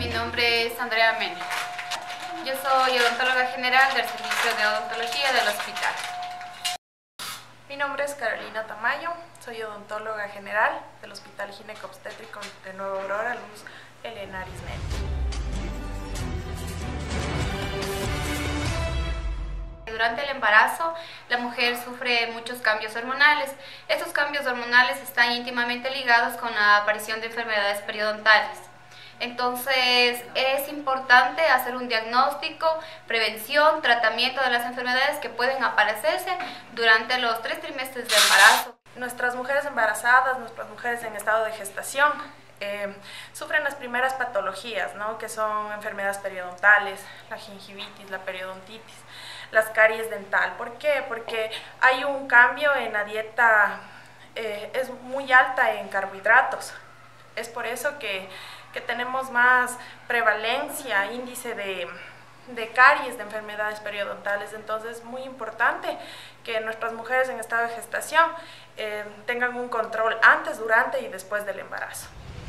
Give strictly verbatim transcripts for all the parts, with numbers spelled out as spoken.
nombre es Andrea Mena. Yo soy odontóloga general del Servicio de Odontología del hospital. Mi nombre es Carolina Tamayo, soy odontóloga general del Hospital Gineco-Obstétrico de Nueva Aurora, Luz Elena Arismendi. Durante el embarazo, la mujer sufre muchos cambios hormonales. Estos cambios hormonales están íntimamente ligados con la aparición de enfermedades periodontales. Entonces, es importante hacer un diagnóstico, prevención, tratamiento de las enfermedades que pueden aparecerse durante los tres trimestres de embarazo. Nuestras mujeres embarazadas, nuestras mujeres en estado de gestación, eh, sufren las primeras patologías, ¿no? Que son enfermedades periodontales, la gingivitis, la periodontitis, las caries dental. ¿Por qué? Porque hay un cambio en la dieta, eh, es muy alta en carbohidratos. Es por eso que, que tenemos más prevalencia, índice de, de caries, de enfermedades periodontales. Entonces es muy importante que nuestras mujeres en estado de gestación eh, tengan un control antes, durante y después del embarazo.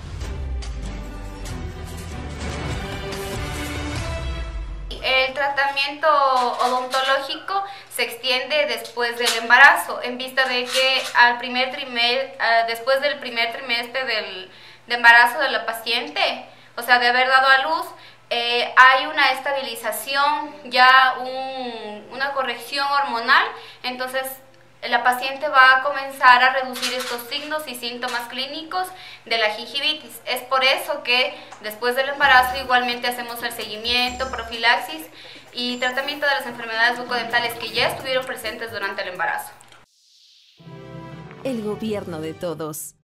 El tratamiento odontológico se extiende después del embarazo, en vista de que al primer trimestre, después del primer trimestre del de embarazo de la paciente, o sea, de haber dado a luz, eh, hay una estabilización, ya un, una corrección hormonal. Entonces la paciente va a comenzar a reducir estos signos y síntomas clínicos de la gingivitis. Es por eso que después del embarazo igualmente hacemos el seguimiento, profilaxis y tratamiento de las enfermedades bucodentales que ya estuvieron presentes durante el embarazo. El gobierno de todos.